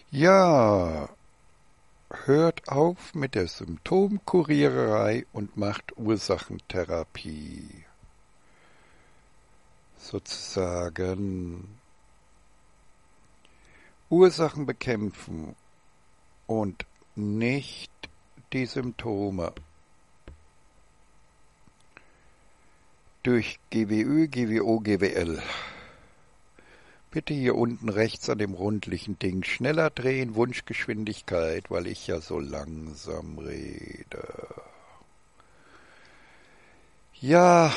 Ja, hört auf mit der Symptomkuriererei und macht Ursachentherapie. Sozusagen Ursachen bekämpfen und nicht die Symptome. Durch GWÖ, GWO, GWL. Bitte hier unten rechts an dem rundlichen Ding schneller drehen, Wunschgeschwindigkeit, weil ich ja so langsam rede. Ja,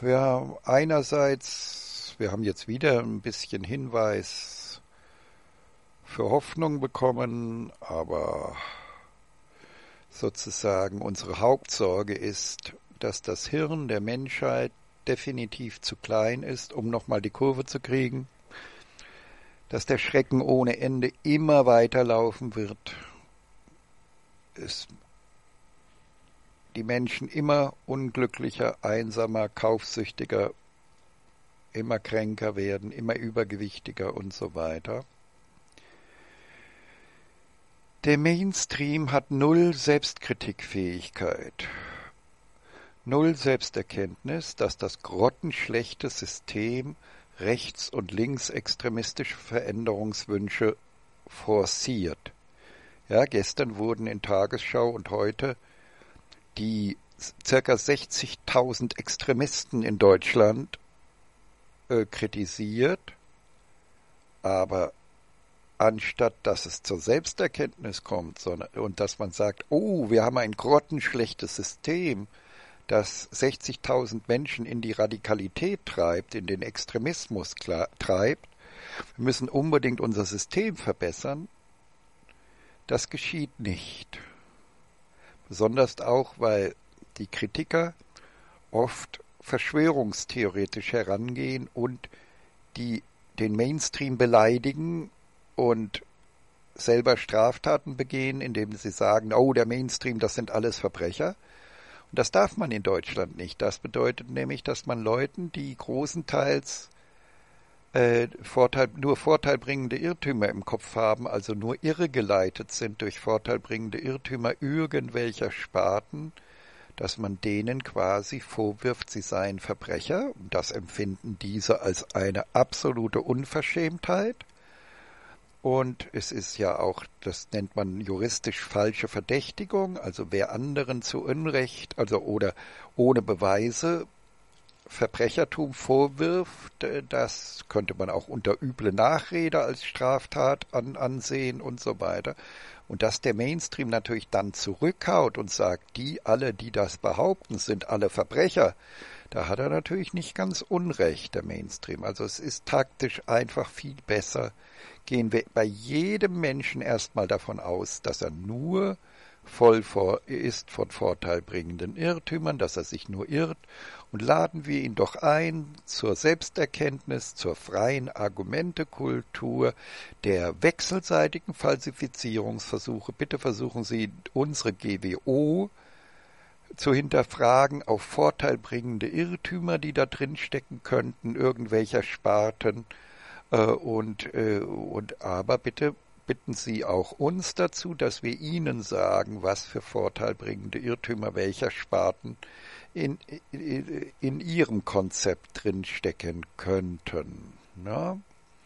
wir haben jetzt wieder ein bisschen Hinweis für Hoffnung bekommen, aber sozusagen unsere Hauptsorge ist, dass das Hirn der Menschheit definitiv zu klein ist, um nochmal die Kurve zu kriegen, dass der Schrecken ohne Ende immer weiterlaufen wird, die Menschen immer unglücklicher, einsamer, kaufsüchtiger, immer kränker werden, immer übergewichtiger und so weiter. Der Mainstream hat null Selbstkritikfähigkeit, null Selbsterkenntnis, dass das grottenschlechte System rechts- und linksextremistische Veränderungswünsche forciert. Ja, gestern wurden in Tagesschau und heute die ca. 60.000 Extremisten in Deutschland kritisiert, aber anstatt dass es zur Selbsterkenntnis kommt und dass man sagt, oh, wir haben ein grottenschlechtes System, das 60.000 Menschen in die Radikalität treibt, in den Extremismus treibt, wir müssen unbedingt unser System verbessern, das geschieht nicht. Besonders auch, weil die Kritiker oft verschwörungstheoretisch herangehen und den Mainstream beleidigen und selber Straftaten begehen, indem sie sagen, oh, der Mainstream, das sind alles Verbrecher. Und das darf man in Deutschland nicht. Das bedeutet nämlich, dass man Leuten, die großenteils nur vorteilbringende Irrtümer im Kopf haben, also nur irregeleitet sind durch vorteilbringende Irrtümer irgendwelcher Sparten, dass man denen quasi vorwirft, sie seien Verbrecher. Und das empfinden diese als eine absolute Unverschämtheit. Und es ist ja auch, das nennt man juristisch falsche Verdächtigung, also wer anderen zu Unrecht, also oder ohne Beweise Verbrechertum vorwirft, das könnte man auch unter üble Nachrede als Straftat ansehen und so weiter. Und dass der Mainstream natürlich dann zurückhaut und sagt, die alle, die das behaupten, sind alle Verbrecher, da hat er natürlich nicht ganz Unrecht, der Mainstream. Also es ist taktisch einfach viel besser. Gehen wir bei jedem Menschen erstmal davon aus, dass er nur voll ist von vorteilbringenden Irrtümern, dass er sich nur irrt, und laden wir ihn doch ein zur Selbsterkenntnis, zur freien Argumentekultur, der wechselseitigen Falsifizierungsversuche. Bitte versuchen Sie, unsere GWO zu hinterfragen auf vorteilbringende Irrtümer, die da drin stecken könnten, irgendwelcher Sparten, aber bitte bitten Sie auch uns dazu, dass wir Ihnen sagen, was für vorteilbringende Irrtümer welcher Sparten in Ihrem Konzept drinstecken könnten. Ne?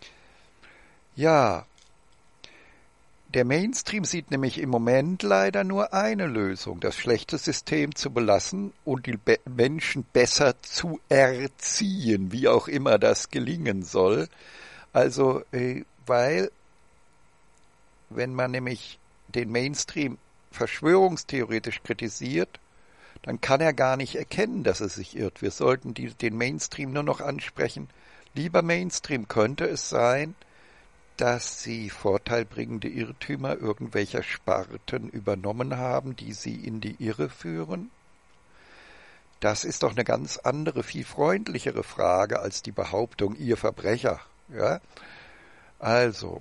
Ja, der Mainstream sieht nämlich im Moment leider nur eine Lösung, das schlechte System zu belassen und die Menschen besser zu erziehen, wie auch immer das gelingen soll. Also, weil wenn man nämlich den Mainstream verschwörungstheoretisch kritisiert, dann kann er gar nicht erkennen, dass er sich irrt. Wir sollten den Mainstream nur noch ansprechen. Lieber Mainstream, könnte es sein, dass Sie vorteilbringende Irrtümer irgendwelcher Sparten übernommen haben, die Sie in die Irre führen? Das ist doch eine ganz andere, viel freundlichere Frage als die Behauptung, ihr Verbrecher. Ja? Also,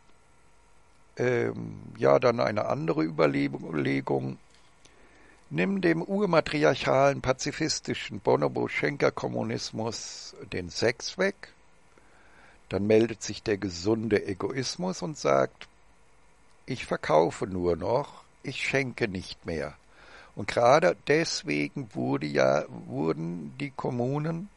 dann eine andere Überlegung. Nimm dem urmatriarchalen, pazifistischen Bonobo-Schenker-Kommunismus den Sex weg, dann meldet sich der gesunde Egoismus und sagt, ich verkaufe nur noch, ich schenke nicht mehr. Und gerade deswegen wurden die Kommunen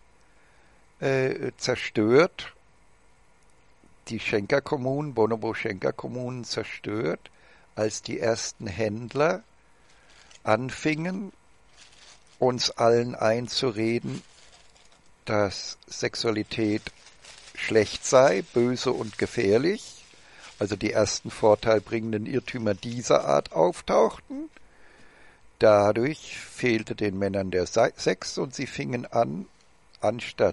zerstört, die Schenkerkommunen, Bonobo-Schenkerkommunen zerstört, als die ersten Händler anfingen, uns allen einzureden, dass Sexualität schlecht sei, böse und gefährlich, also die ersten vorteilbringenden Irrtümer dieser Art auftauchten. Dadurch fehlte den Männern der Sex und sie fingen an, anstatt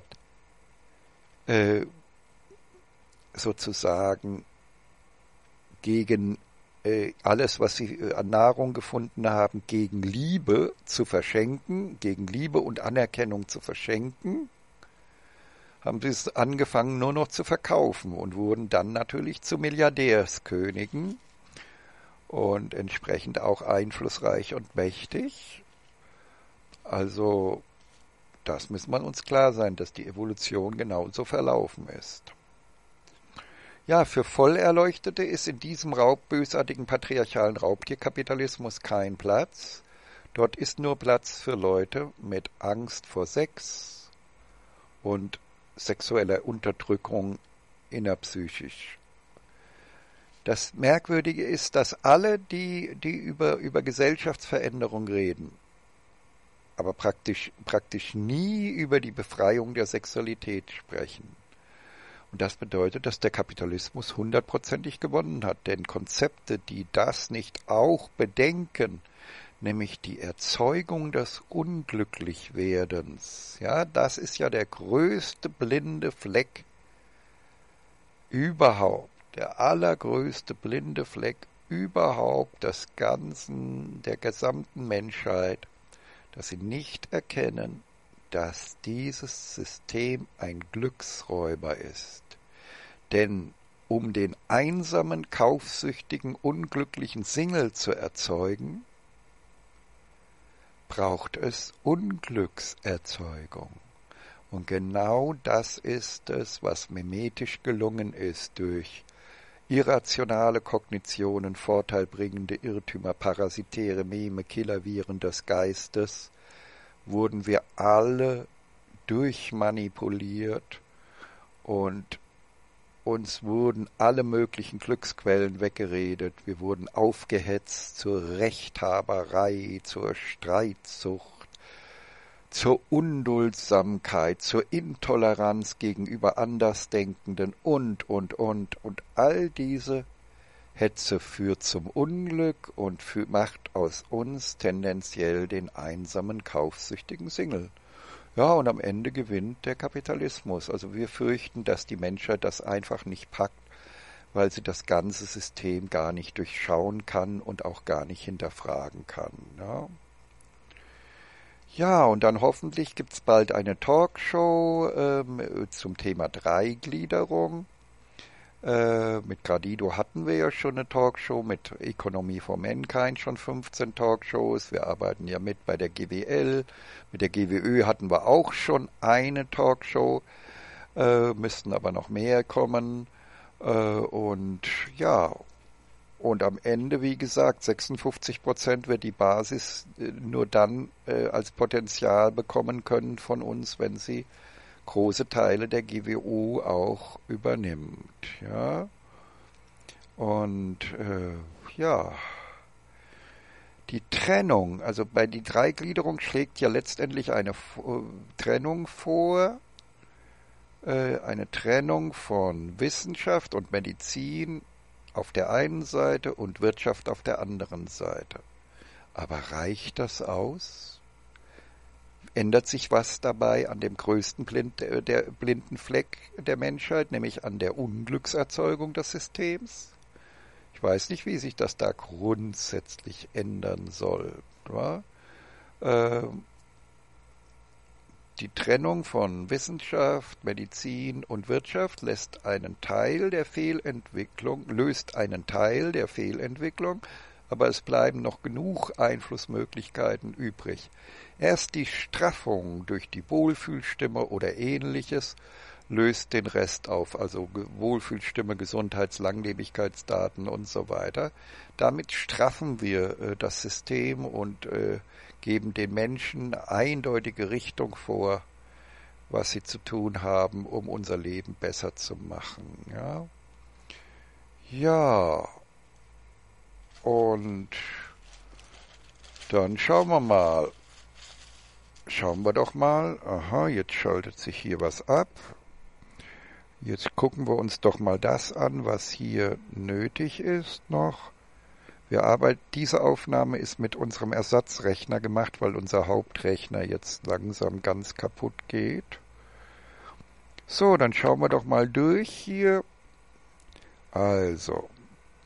sozusagen gegen alles, was sie an Nahrung gefunden haben, gegen Liebe zu verschenken, gegen Liebe und Anerkennung zu verschenken, haben sie es angefangen nur noch zu verkaufen und wurden dann natürlich zu Milliardärskönigen und entsprechend auch einflussreich und mächtig. Also das muss man uns klar sein, dass die Evolution genauso verlaufen ist. Ja, für Vollerleuchtete ist in diesem bösartigen patriarchalen Raubtierkapitalismus kein Platz. Dort ist nur Platz für Leute mit Angst vor Sex und sexueller Unterdrückung innerpsychisch. Das Merkwürdige ist, dass alle, die über Gesellschaftsveränderung reden, aber praktisch nie über die Befreiung der Sexualität sprechen. Und das bedeutet, dass der Kapitalismus 100%ig gewonnen hat, denn Konzepte, die das nicht auch bedenken, nämlich die Erzeugung des Unglücklichwerdens, ja, das ist ja der größte blinde Fleck überhaupt, der allergrößte blinde Fleck überhaupt der gesamten Menschheit, dass sie nicht erkennen, dass dieses System ein Glücksräuber ist. Denn um den einsamen, kaufsüchtigen, unglücklichen Single zu erzeugen, braucht es Unglückserzeugung. Und genau das ist es, was mimetisch gelungen ist durch irrationale Kognitionen, vorteilbringende Irrtümer, parasitäre Meme, Killerviren des Geistes, wurden wir alle durchmanipuliert und uns wurden alle möglichen Glücksquellen weggeredet. Wir wurden aufgehetzt zur Rechthaberei, zur Streitsucht, zur Unduldsamkeit, zur Intoleranz gegenüber Andersdenkenden und. Und all diese Hetze führt zum Unglück und macht aus uns tendenziell den einsamen, kaufsüchtigen Single. Ja, und am Ende gewinnt der Kapitalismus. Also wir fürchten, dass die Menschheit das einfach nicht packt, weil sie das ganze System gar nicht durchschauen kann und auch gar nicht hinterfragen kann. Ja, und dann hoffentlich gibt's bald eine Talkshow zum Thema Dreigliederung. Mit Gradido hatten wir ja schon eine Talkshow, mit Economy for Mankind schon 15 Talkshows. Wir arbeiten ja mit bei der GWL. Mit der GWÖ hatten wir auch schon eine Talkshow, müssten aber noch mehr kommen. Und ja, und am Ende, wie gesagt, 56% wird die Basis nur dann als Potenzial bekommen können von uns, wenn sie große Teile der GWO auch übernimmt. Ja? Und ja, die Trennung, also bei die Dreigliederung schlägt ja letztendlich eine Trennung vor, eine Trennung von Wissenschaft und Medizin auf der einen Seite und Wirtschaft auf der anderen Seite. Aber reicht das aus? Ändert sich was dabei an dem größten der blinden Fleck der Menschheit, nämlich an der Unglückserzeugung des Systems? Ich weiß nicht, wie sich das da grundsätzlich ändern soll. Die Trennung von Wissenschaft, Medizin und Wirtschaft löst einen Teil der Fehlentwicklung, aber es bleiben noch genug Einflussmöglichkeiten übrig. Erst die Straffung durch die Wohlfühlstimme oder Ähnliches löst den Rest auf, also Wohlfühlstimme, Gesundheits-, Langlebigkeitsdaten und so weiter. Damit straffen wir das System und geben den Menschen eindeutige Richtung vor, was sie zu tun haben, um unser Leben besser zu machen. Ja, ja. Und dann schauen wir mal. Schauen wir doch mal. Aha, jetzt schaltet sich hier was ab. Jetzt gucken wir uns doch mal das an, was hier nötig ist noch. Diese Aufnahme ist mit unserem Ersatzrechner gemacht, weil unser Hauptrechner jetzt langsam ganz kaputt geht. So, dann schauen wir doch mal durch hier. Also,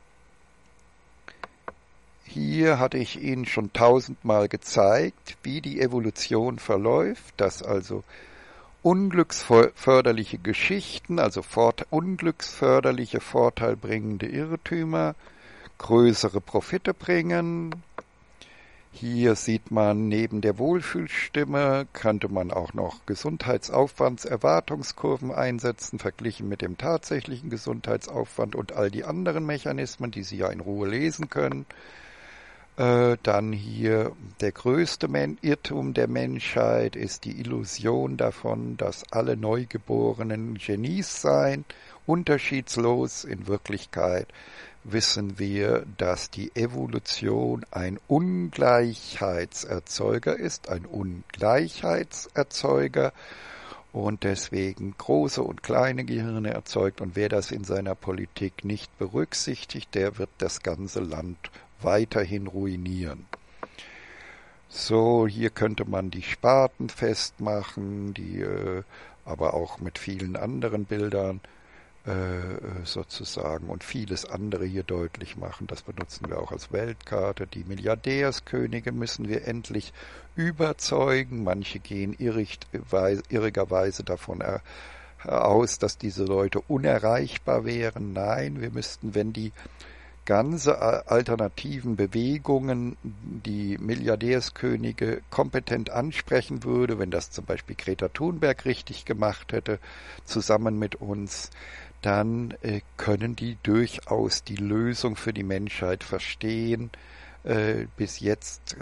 hier hatte ich Ihnen schon 1000-mal gezeigt, wie die Evolution verläuft, dass also unglücksförderliche Geschichten, also unglücksförderliche, vorteilbringende Irrtümer, größere Profite bringen. Hier sieht man, neben der Wohlfühlstimme könnte man auch noch Gesundheitsaufwandserwartungskurven einsetzen, verglichen mit dem tatsächlichen Gesundheitsaufwand und all die anderen Mechanismen, die Sie ja in Ruhe lesen können. Dann hier der größte Irrtum der Menschheit ist die Illusion davon, dass alle Neugeborenen Genies seien, unterschiedslos. In Wirklichkeit wissen wir, dass die Evolution ein Ungleichheitserzeuger ist, ein Ungleichheitserzeuger und deswegen große und kleine Gehirne erzeugt. Und wer das in seiner Politik nicht berücksichtigt, der wird das ganze Land weiterhin ruinieren. So, hier könnte man die Sparten festmachen, aber auch mit vielen anderen Bildern sozusagen und vieles andere hier deutlich machen. Das benutzen wir auch als Weltkarte. Die Milliardärskönige müssen wir endlich überzeugen. Manche gehen irrigerweise davon aus, dass diese Leute unerreichbar wären. Nein, wir müssten, wenn die ganze alternativen Bewegungen die Milliardärskönige kompetent ansprechen würde, wenn das zum Beispiel Greta Thunberg richtig gemacht hätte, zusammen mit uns, dann können die durchaus die Lösung für die Menschheit verstehen. Bis jetzt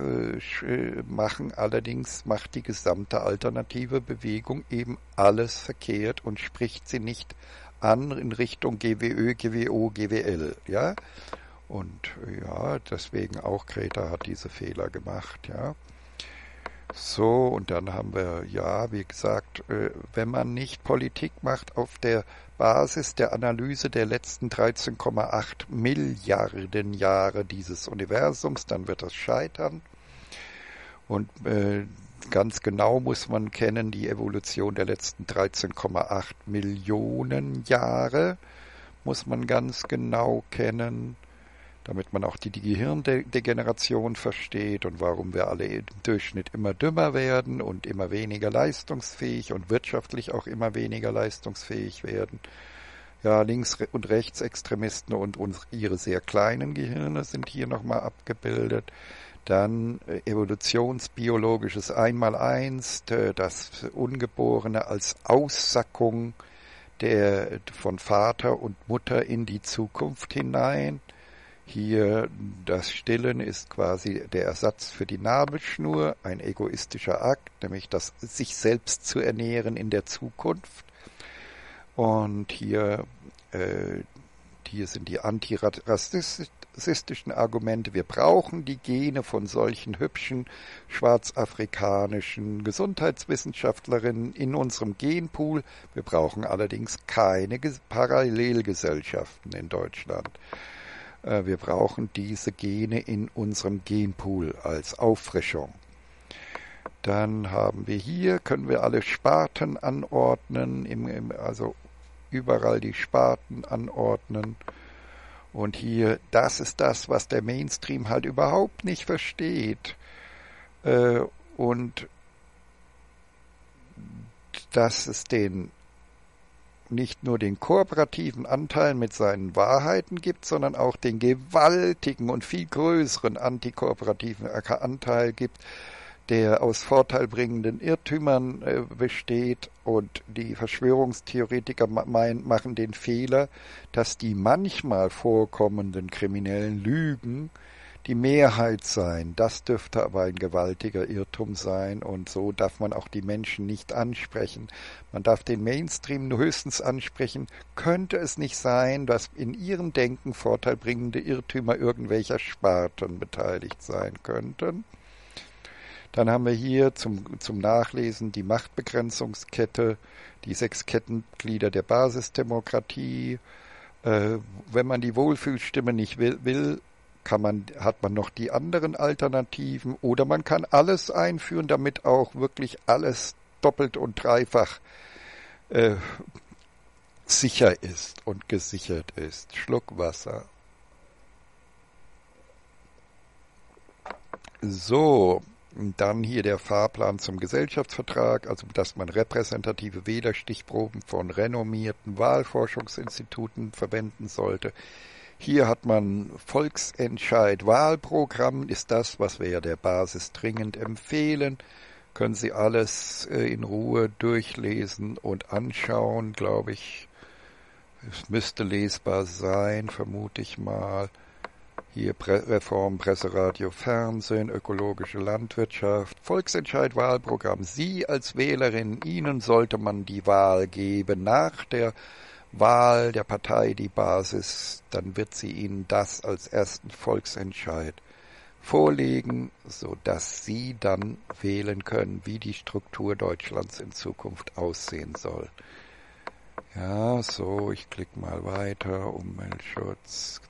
macht die gesamte alternative Bewegung eben alles verkehrt und spricht sie nicht an in Richtung GWÖ, GWO, GWL, ja. Und ja, deswegen auch Greta hat diese Fehler gemacht, ja. So, und dann haben wir, ja, wie gesagt, wenn man nicht Politik macht auf der Basis der Analyse der letzten 13,8 Milliarden Jahre dieses Universums, dann wird das scheitern. Und ganz genau muss man kennen die Evolution der letzten 13,8 Millionen Jahre, muss man ganz genau kennen, damit man auch die Gehirndegeneration versteht und warum wir alle im Durchschnitt immer dümmer werden und immer weniger leistungsfähig und wirtschaftlich auch immer weniger leistungsfähig werden. Ja, Links- und Rechtsextremisten und ihre sehr kleinen Gehirne sind hier nochmal abgebildet. Dann evolutionsbiologisches Einmaleins, das Ungeborene als Aussackung von Vater und Mutter in die Zukunft hinein. Hier das Stillen ist quasi der Ersatz für die Nabelschnur, ein egoistischer Akt, nämlich das sich selbst zu ernähren in der Zukunft. Und hier sind die antirassistischen Argumente. Wir brauchen die Gene von solchen hübschen schwarzafrikanischen Gesundheitswissenschaftlerinnen in unserem Genpool. Wir brauchen allerdings keine Parallelgesellschaften in Deutschland. Wir brauchen diese Gene in unserem Genpool als Auffrischung. Dann haben wir hier, können wir alle Sparten anordnen, also überall die Sparten anordnen. Und hier, das ist das, was der Mainstream halt überhaupt nicht versteht. Und dass es nicht nur den kooperativen Anteil mit seinen Wahrheiten gibt, sondern auch den gewaltigen und viel größeren antikooperativen Anteil gibt, der aus vorteilbringenden Irrtümern besteht, und die Verschwörungstheoretiker machen den Fehler, dass die manchmal vorkommenden kriminellen Lügen die Mehrheit seien. Das dürfte aber ein gewaltiger Irrtum sein, und so darf man auch die Menschen nicht ansprechen. Man darf den Mainstream nur höchstens ansprechen. Könnte es nicht sein, dass in ihrem Denken vorteilbringende Irrtümer irgendwelcher Sparten beteiligt sein könnten? Dann haben wir hier zum Nachlesen die Machtbegrenzungskette, die 6 Kettenglieder der Basisdemokratie. Wenn man die Wohlfühlstimme nicht will, hat man noch die anderen Alternativen, oder man kann alles einführen, damit auch wirklich alles doppelt und dreifach sicher ist und gesichert ist. Schluck Wasser. So, dann hier der Fahrplan zum Gesellschaftsvertrag, also dass man repräsentative Wählerstichproben von renommierten Wahlforschungsinstituten verwenden sollte. Hier hat man Volksentscheid Wahlprogramm, ist das, was wir ja der Basis dringend empfehlen. Können Sie alles in Ruhe durchlesen und anschauen, glaube ich. Es müsste lesbar sein, vermute ich mal. Hier Reform, Presse, Radio, Fernsehen, ökologische Landwirtschaft, Volksentscheid Wahlprogramm. Sie als Wählerin, Ihnen sollte man die Wahl geben. Nach der Wahl der Partei, die Basis, dann wird sie Ihnen das als ersten Volksentscheid vorlegen, sodass Sie dann wählen können, wie die Struktur Deutschlands in Zukunft aussehen soll. Ja, so, ich klicke mal weiter, Umweltschutz,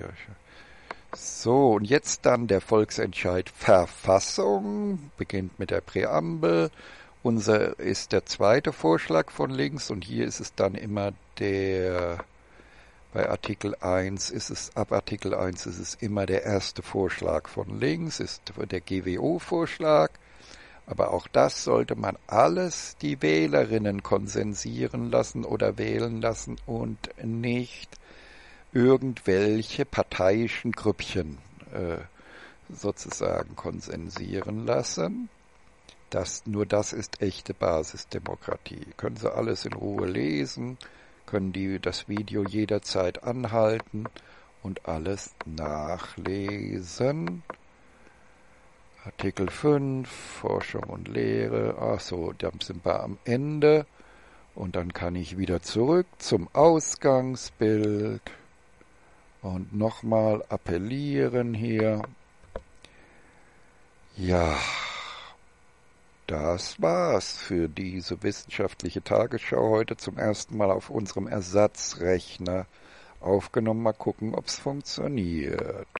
So, und jetzt dann der Volksentscheid Verfassung, beginnt mit der Präambel. Unser ist der zweite Vorschlag von links, und hier ist es dann immer bei Artikel 1 ab Artikel 1 ist es immer der erste Vorschlag von links, ist der GWO-Vorschlag. Aber auch das sollte man alles die Wählerinnen konsensieren lassen oder wählen lassen und nicht irgendwelche parteiischen Grüppchen sozusagen konsensieren lassen. Nur das ist echte Basisdemokratie. Können Sie alles in Ruhe lesen, können das Video jederzeit anhalten und alles nachlesen. Artikel 5, Forschung und Lehre. Achso, dann sind wir am Ende. Und dann kann ich wieder zurück zum Ausgangsbild und nochmal appellieren hier. Ja. Das war's für diese wissenschaftliche Tagesschau heute zum ersten Mal auf unserem Ersatzrechner aufgenommen. Mal gucken, ob's funktioniert.